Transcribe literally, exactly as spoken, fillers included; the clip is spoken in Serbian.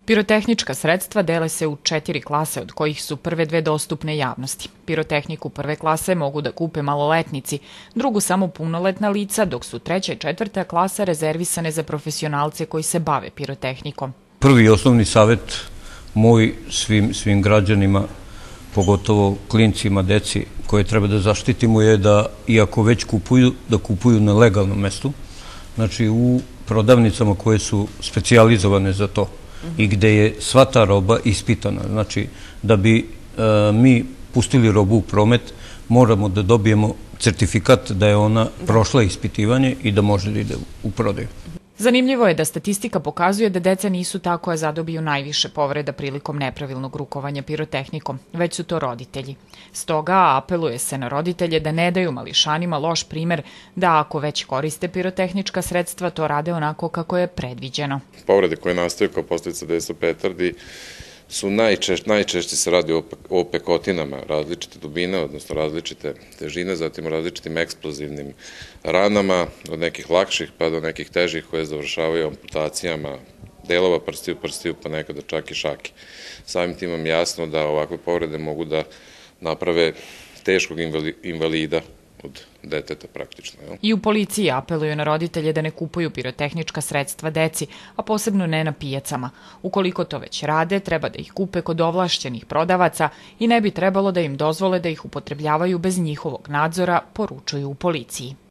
Pirotehnička sredstva dele se u četiri klase, od kojih su prve dve dostupne javnosti. Pirotehniku prve klase mogu da kupe maloletnici, drugu samo punoletna lica, dok su treća i četvrta klasa rezervisane za profesionalce koji se bave pirotehnikom. Prvi i osnovni savjet moj svim, svim građanima, pogotovo klincima, deci koje treba da zaštitimo, je da, iako već kupuju, da kupuju na legalnom mestu, znači u prodavnicama koje su specijalizovane za to i gde je sva ta roba ispitana. Znači, da bi e, mi pustili robu u promet, moramo da dobijemo certifikat da je ona prošla ispitivanje i da može da ide u prodaju. Zanimljivo je da statistika pokazuje da deca nisu ta koja zadobiju najviše povreda prilikom nepravilnog rukovanja pirotehnikom, već su to roditelji. Stoga apeluje se na roditelje da ne daju mališanima loš primer da ako već koriste pirotehnička sredstva, to rade onako kako je predviđeno. Povrede koje nastaju kao posljedica dejstva petardi su najčešće, najčešće se radi o pekotinama različite dubine, odnosno različite težine, zatim o različitim eksplozivnim ranama, od nekih lakših pa do nekih težih koje završavaju amputacijama delova prstiju, prstiju pa nekada čak i šake. Samim tim vam jasno da ovakve povrede mogu da naprave teškog invalida od deteta praktično. Jel? I u policiji apeluju na roditelje da ne kupuju pirotehnička sredstva deci, a posebno ne na pijacama. Ukoliko to već rade, treba da ih kupe kod ovlašćenih prodavaca i ne bi trebalo da im dozvole da ih upotrebljavaju bez njihovog nadzora, poručuju u policiji.